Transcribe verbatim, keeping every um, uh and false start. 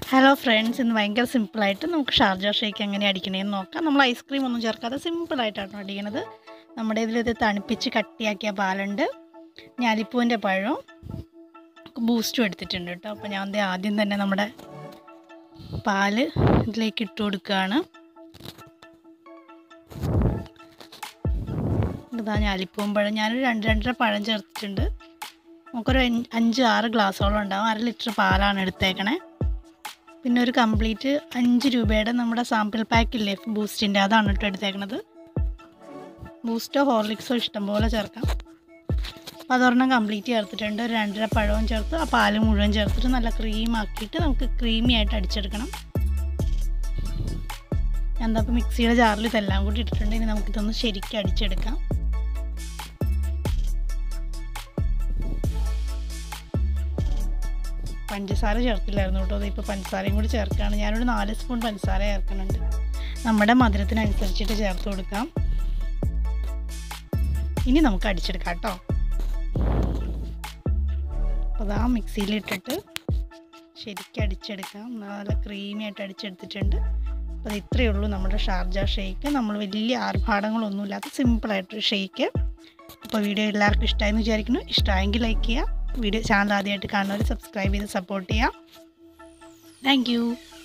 Hello friends, ഇന്ന് ഭയങ്കര സിമ്പിളായിട്ട് നമുക്ക് ഷാർജ ഷേക്ക് എങ്ങനെ അടിക്കണമെന്ന് നോക്കാം. നമ്മൾ ഐസ്ക്രീം ഒന്നും ചേർക്കാതെ സിമ്പിളായിട്ടാണ് അടിക്കുന്നത്. നമ്മുടെ ഇതിലിത് തണുപ്പിച്ച് കട്ടിയാക്കിയ പാലുണ്ട്, ഞാലിപ്പൂവിൻ്റെ പഴവും ബൂസ്റ്റും എടുത്തിട്ടുണ്ട് കേട്ടോ. അപ്പോൾ ഞാൻ ആദ്യം തന്നെ നമ്മുടെ പാല് ഇതിലേക്ക് ഇട്ട് കൊടുക്കുകയാണ്. ഇതാ ഞാലിപ്പൂവും പഴം, ഞാനൊരു രണ്ട് രണ്ടര പഴം ചേർത്തിട്ടുണ്ട്. നമുക്കൊരു അഞ്ച് ആറ് ഗ്ലാസ്സോളം ഉണ്ടാവും. അര ലിറ്റർ പാലാണ് എടുത്തേക്കണേ. പിന്നെ ഒരു കംപ്ലീറ്റ് അഞ്ച് രൂപയുടെ നമ്മുടെ സാമ്പിൾ പാക്കില്ലേ ബൂസ്റ്റിൻ്റെ, അതാണ് കേട്ടോ എടുത്തേക്കണത്. ബൂസ്റ്റോ ഹോർലിക്സോ ഇഷ്ടംപോലെ ചേർക്കാം. അപ്പോൾ അതൊരെണ്ണം കംപ്ലീറ്റ് ചേർത്തിട്ടുണ്ട്. ഒരു രണ്ടര പഴവും ചേർത്ത് ആ പാല് മുഴുവൻ ചേർത്തിട്ട് നല്ല ക്രീമാക്കിയിട്ട് നമുക്ക് ക്രീമി ആയിട്ട് അടിച്ചെടുക്കണം. ഞാൻ എന്താ ഇപ്പോൾ മിക്സിയുടെ ജാറിൽ ഇതെല്ലാം കൂടി ഇട്ടിട്ടുണ്ട്. ഇനി നമുക്കിതൊന്ന് ശരിക്കും അടിച്ചെടുക്കാം. പഞ്ചസാര ചേർത്തില്ലായിരുന്നു കേട്ടോ, അതിപ്പോൾ പഞ്ചസാരയും കൂടി ചേർക്കുകയാണ്. ഞാനൊരു നാല് സ്പൂൺ പഞ്ചസാര ചേർക്കുന്നുണ്ട്. നമ്മുടെ മധുരത്തിനനുസരിച്ചിട്ട് ചേർത്ത് കൊടുക്കാം. ഇനി നമുക്ക് അടിച്ചെടുക്കാം കേട്ടോ. അപ്പോൾ അതാ മിക്സിയിലിട്ടിട്ട് ശരിക്കും അടിച്ചെടുക്കാം. നല്ല ക്രീമി ആയിട്ട് അടിച്ചെടുത്തിട്ടുണ്ട്. അപ്പോൾ അത് ഇത്രയേ ഉള്ളൂ നമ്മുടെ ഷാർജ ഷേക്ക്. നമ്മൾ വലിയ ആർഭാടങ്ങളൊന്നുമില്ലാത്ത സിമ്പിളായിട്ടൊരു ഷേക്ക്. അപ്പോൾ വീഡിയോ എല്ലാവർക്കും ഇഷ്ടമായെന്ന് വിചാരിക്കുന്നു. ഇഷ്ടമായെങ്കിൽ ലൈക്ക് ചെയ്യുക. വീഡിയോ ചാനൽ ആദ്യമായിട്ട് കാണുന്നവർ സബ്സ്ക്രൈബ് ചെയ്ത് സപ്പോർട്ട് ചെയ്യാം. Thank U.